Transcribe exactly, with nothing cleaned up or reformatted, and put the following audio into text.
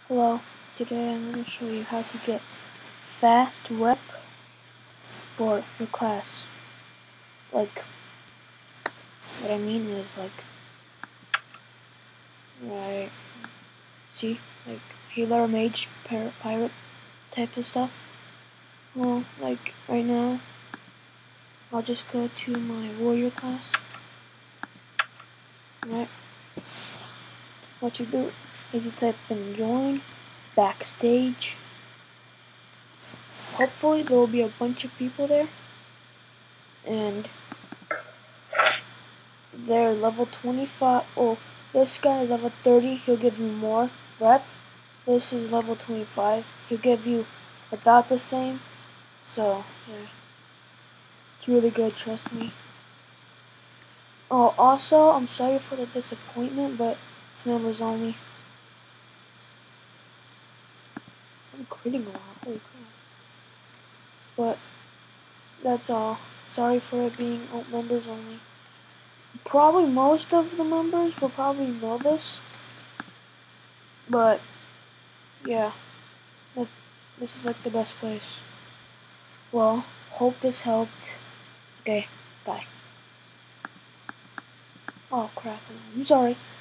Hello, today I'm going to show you how to get fast rep for your class. Like, what I mean is like, right, see, like healer, mage, pirate, pirate type of stuff. Well, like right now, I'll just go to my warrior class. Right, what you do is you type in join, backstage. Hopefully there will be a bunch of people there, and they're level twenty-five. Oh, this guy is level thirty. He'll give you more rep. This is level twenty-five. He'll give you about the same. So, yeah. It's really good, trust me. Oh, also, I'm sorry for the disappointment, but it's members only. I'm critting a lot. Holy crap. But, that's all. Sorry for it being members only. Probably most of the members will probably know this. But, yeah. This is like the best place. Well, hope this helped. Okay, bye. Oh crap, I'm sorry.